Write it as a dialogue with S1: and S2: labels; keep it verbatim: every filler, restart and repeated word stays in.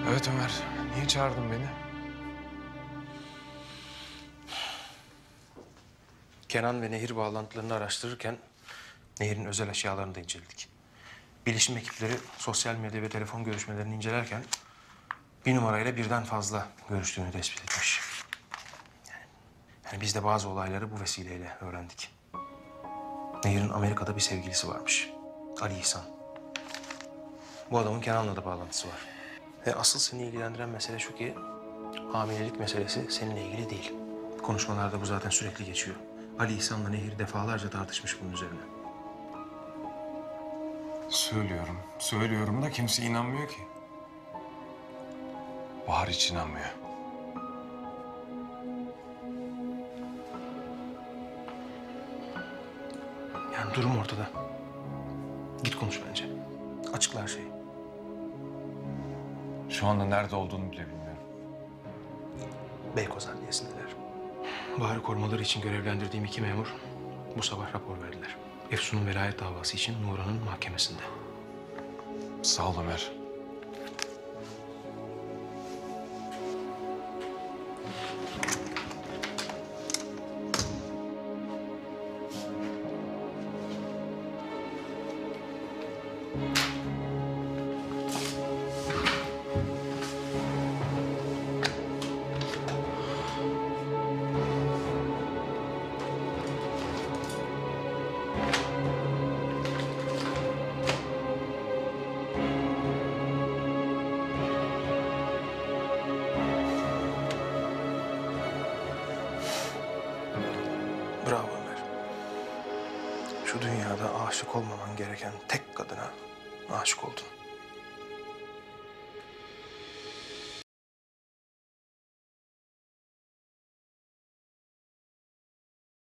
S1: Evet Ömer, niye çağırdın beni?
S2: Kenan ve Nehir bağlantılarını araştırırken Nehir'in özel eşyalarını da inceledik. Bilişim ekipleri sosyal medya ve telefon görüşmelerini incelerken bir numarayla birden fazla görüştüğünü tespit etmiş. Yani, yani biz de bazı olayları bu vesileyle öğrendik. Nehir'in Amerika'da bir sevgilisi varmış. Ali İhsan. Bu adamın Kenan'la da bağlantısı var. Ve asıl seni ilgilendiren mesele şu ki hamilelik meselesi seninle ilgili değil. Konuşmalarda bu zaten sürekli geçiyor. Ali İhsan'la Nehir defalarca tartışmış bunun üzerine.
S1: Söylüyorum, söylüyorum da kimse inanmıyor ki. Bahar hiç inanmıyor.
S2: Yani durum ortada. Git konuş bence. Açıkla her şeyi.
S1: Şu anda nerede olduğunu bile bilmiyorum.
S2: Beykoz Adliyesi'ndeler. Bahar'ı korumaları için görevlendirdiğim iki memur bu sabah rapor verdiler. Efsun'un velayet davası için Nuran'ın mahkemesinde.
S1: Sağ ol Ömer.
S2: Bravo Ömer. Şu dünyada aşık olmaman gereken tek kadına aşık oldun.